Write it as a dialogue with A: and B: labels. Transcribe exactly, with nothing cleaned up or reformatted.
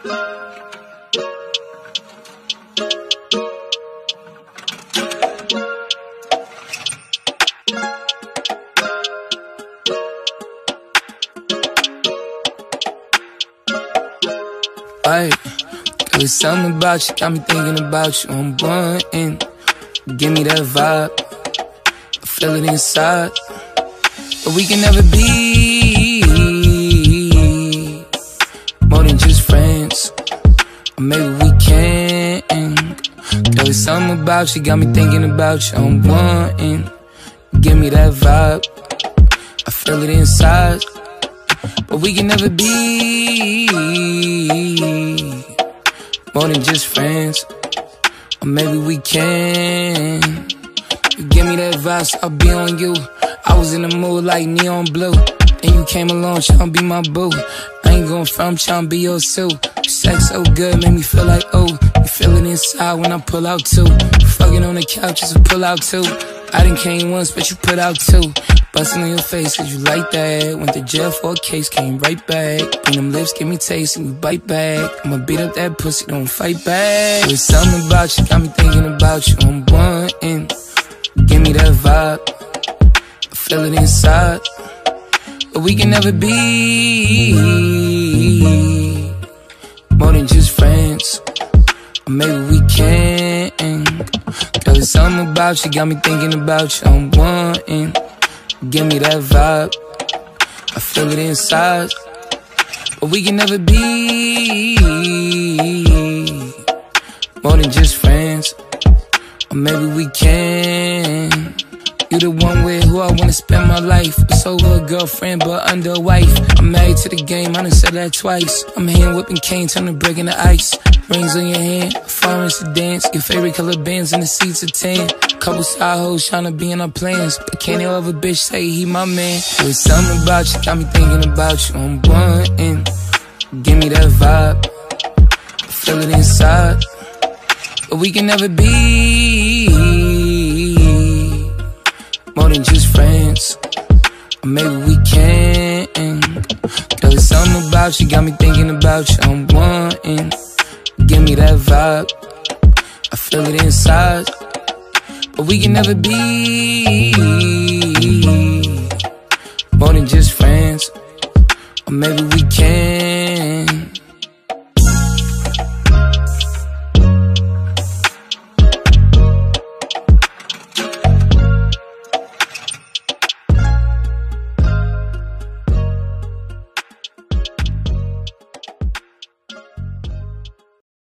A: Ay, there's something about you, got me thinking about you. I'm wanting, give me that vibe, I feel it inside. But we can never be more than just friends, or maybe we can. Girl, there's something about you, got me thinking about you. I'm wanting, give me that vibe, I feel it inside. But we can never be more than just friends, or maybe we can. You give me that vibe, so I'll be on you. I was in the mood like neon blue, then you came along tryna be my boo. I ain't going from tryna be your suit. Sex so good, make me feel like oh. You feel it inside when I pull out too. Fucking on the couch is a pull out too. I done came once, but you put out two. Bustin' on your face, cause you like that. Went to jail for a case, came right back. Bring them lips, give me taste, and you bite back. I'ma beat up that pussy, don't fight back. There's something about you, got me thinking about you. I'm wanting, give me that vibe, I feel it inside. But we can never be more than just friends, or maybe we can. Girl, there's something about you, got me thinking about you. I'm wanting, give me that vibe, I feel it inside. But we can never be more than just friends, or maybe we can. You the one with who I wanna spend my life. It's over a girlfriend, but under a wife. I'm married to the game, I done said that twice. I'm hand whipping cane, turn to breaking the ice. Rings on your hand, foreign sedans. Your favorite color bands in the seats of ten. Couple side hoes tryna be in our plans, but can't no other bitch say he my man. There's something about you, got me thinking about you. I'm wanting, give me that vibe, I feel it inside. But we can never be more than just friends, or maybe we can. Girl, there's something about you, got me thinking about you. I'm wanting, give me that vibe, I feel it inside. But we can never be more than just friends, or maybe we can.